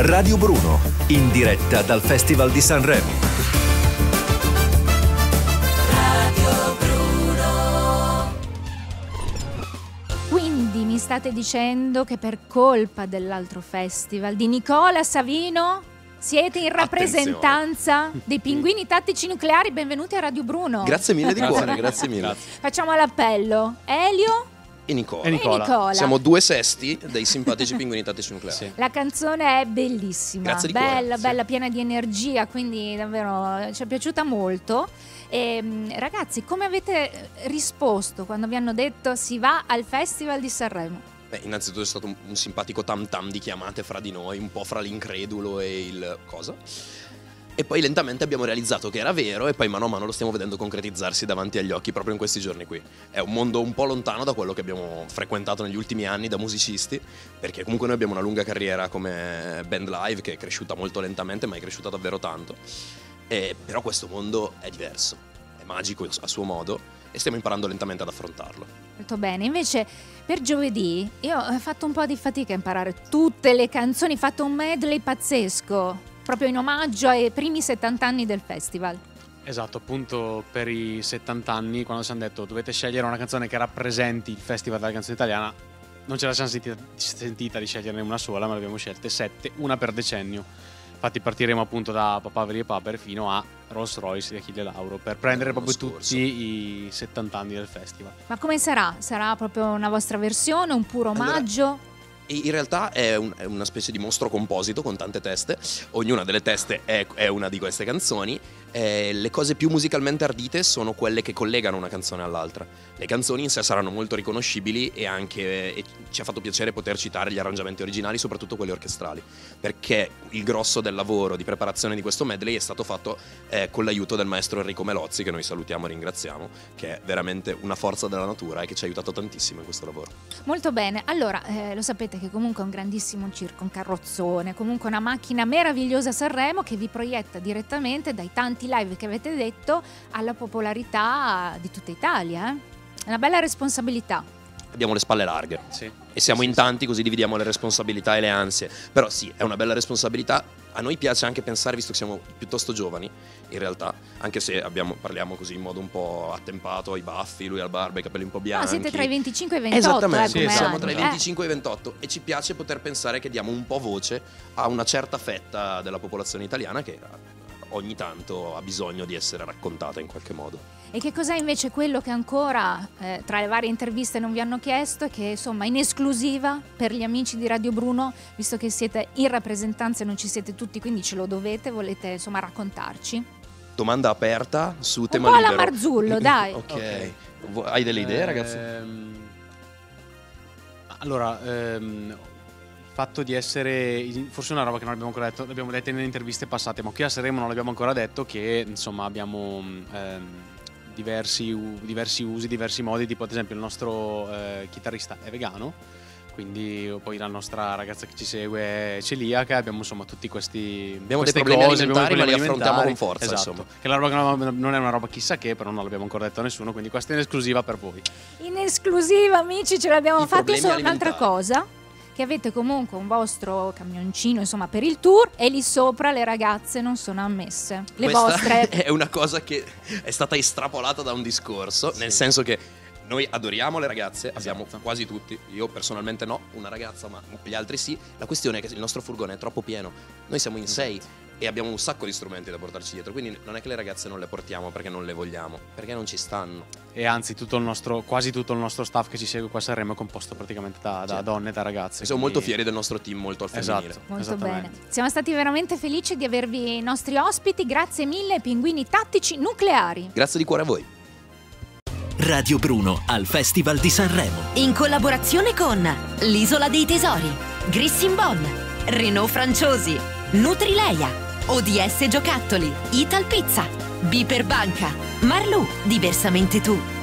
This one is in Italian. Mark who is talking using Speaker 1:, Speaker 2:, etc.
Speaker 1: Radio Bruno, in diretta dal Festival di Sanremo.
Speaker 2: Radio Bruno.
Speaker 3: Quindi mi state dicendo che per colpa dell'altro festival di Nicola Savino siete in rappresentanza dei Pinguini Tattici Nucleari? Benvenuti a Radio Bruno.
Speaker 4: Grazie mille di cuore, grazie mille.
Speaker 3: Facciamo l'appello. Elio
Speaker 4: E Nicola.
Speaker 3: e Nicola.
Speaker 4: Siamo 2 sesti dei simpatici Pinguini Tattici Nucleari.
Speaker 3: Sì. La canzone è bellissima,
Speaker 4: Grazie di
Speaker 3: bella,
Speaker 4: cuore,
Speaker 3: bella, piena di energia, quindi davvero ci è piaciuta molto. E, ragazzi, come avete risposto quando vi hanno detto si va al Festival di Sanremo?
Speaker 4: Beh, innanzitutto è stato un simpatico tam tam di chiamate fra di noi, un po' fra l'incredulo e il cosa. E poi lentamente abbiamo realizzato che era vero e poi mano a mano lo stiamo vedendo concretizzarsi davanti agli occhi proprio in questi giorni qui. È un mondo un po' lontano da quello che abbiamo frequentato negli ultimi anni da musicisti, perché comunque noi abbiamo una lunga carriera come band live che è cresciuta molto lentamente ma è cresciuta davvero tanto. Però questo mondo è diverso, è magico a suo modo e stiamo imparando lentamente ad affrontarlo.
Speaker 3: Molto bene, invece per giovedì io ho fatto un po' di fatica a imparare tutte le canzoni, ho fatto un medley pazzesco, proprio in omaggio ai primi 70 anni del festival.
Speaker 5: Esatto, appunto per i 70 anni, quando ci hanno detto dovete scegliere una canzone che rappresenti il Festival della canzone italiana, non ce la siamo sentita di sceglierne una sola, ma ne abbiamo scelte 7, una per decennio. Infatti partiremo appunto da Papaveri e Paper fino a Rolls Royce di Achille Lauro per prendere proprio tutti i 70 anni del festival.
Speaker 3: Ma come sarà? Sarà proprio una vostra versione, un puro omaggio?
Speaker 4: In realtà è una specie di mostro composito con tante teste, ognuna delle teste è una di queste canzoni. Le cose più musicalmente ardite sono quelle che collegano una canzone all'altra. Le canzoni in sé saranno molto riconoscibili e ci ha fatto piacere poter citare gli arrangiamenti originali, soprattutto quelli orchestrali, perché il grosso del lavoro di preparazione di questo medley è stato fatto con l'aiuto del maestro Enrico Melozzi, che noi salutiamo e ringraziamo, che è veramente una forza della natura e che ci ha aiutato tantissimo in questo lavoro.
Speaker 3: Molto bene, allora lo sapete che comunque è un grandissimo circo, un carrozzone, comunque una macchina meravigliosa a Sanremo che vi proietta direttamente dai tanti live che avete detto alla popolarità di tutta Italia. È una bella responsabilità.
Speaker 4: Abbiamo le spalle larghe,
Speaker 5: sì,
Speaker 4: e siamo in tanti, così dividiamo le responsabilità e le ansie. Però sì, è una bella responsabilità. A noi piace anche pensare, visto che siamo piuttosto giovani in realtà, anche se parliamo così in modo un po' attempato, ai baffi, lui al barba, i capelli un po' bianchi.
Speaker 3: Siete tra i 25 e i 28.
Speaker 4: Esattamente,
Speaker 3: come
Speaker 4: siamo
Speaker 3: anni.
Speaker 4: tra i 25 e i 28 e ci piace poter pensare che diamo un po' voce a una certa fetta della popolazione italiana che ogni tanto ha bisogno di essere raccontata in qualche modo.
Speaker 3: E che cos'è invece quello che ancora tra le varie interviste non vi hanno chiesto e che insomma in esclusiva per gli amici di Radio Bruno, visto che siete in rappresentanza e non ci siete tutti, quindi ce lo volete insomma raccontarci?
Speaker 4: Domanda aperta su
Speaker 3: Un
Speaker 4: tema
Speaker 3: po'
Speaker 4: libero.
Speaker 3: alla Marzullo, dai.
Speaker 4: Ok. Hai delle idee, ragazzi?
Speaker 5: Allora, il fatto di essere, forse una roba che non abbiamo ancora detto, l'abbiamo detto nelle interviste passate, ma qui a Sanremo non l'abbiamo ancora detto, che insomma abbiamo diversi usi, diversi modi, tipo ad esempio il nostro chitarrista è vegano, quindi poi la nostra ragazza che ci segue è celiaca, abbiamo insomma tutti questi
Speaker 4: abbiamo
Speaker 5: queste
Speaker 4: dei problemi
Speaker 5: cose,
Speaker 4: alimentari, ma li
Speaker 5: problemi
Speaker 4: affrontiamo
Speaker 5: alimentari.
Speaker 4: con forza,
Speaker 5: esatto.
Speaker 4: insomma.
Speaker 5: Che la roba non è una roba chissà che, però non l'abbiamo ancora detto a nessuno, quindi questa è in esclusiva per voi.
Speaker 3: In esclusiva, amici, ce l'abbiamo
Speaker 4: I
Speaker 3: fatta
Speaker 4: problemi
Speaker 3: solo un'altra cosa. Che avete comunque un vostro camioncino insomma per il tour e lì sopra le ragazze non sono ammesse. Le
Speaker 4: Questa
Speaker 3: vostre
Speaker 4: è una cosa che è stata estrapolata da un discorso, nel senso che noi adoriamo le ragazze, abbiamo quasi tutti, io personalmente no, una ragazza, ma gli altri sì. La questione è che il nostro furgone è troppo pieno, noi siamo in 6 e abbiamo un sacco di strumenti da portarci dietro, quindi non è che le ragazze non le portiamo perché non le vogliamo, perché non ci stanno.
Speaker 5: E anzi quasi tutto il nostro staff che ci segue qua a Sanremo è composto praticamente da donne e da ragazze.
Speaker 4: Siamo molto fieri del nostro team, molto al femminile.
Speaker 5: Esatto,
Speaker 3: molto bene. Siamo stati veramente felici di avervi i nostri ospiti, grazie mille Pinguini Tattici Nucleari.
Speaker 4: Grazie di cuore a voi.
Speaker 1: Radio Bruno al Festival di Sanremo.
Speaker 2: In collaborazione con l'Isola dei Tesori, Grissin-Bonn, Renault Franciosi, Nutrileia, ODS Giocattoli, Ital Pizza, Biper Banca, Marlù, Diversamente Tu.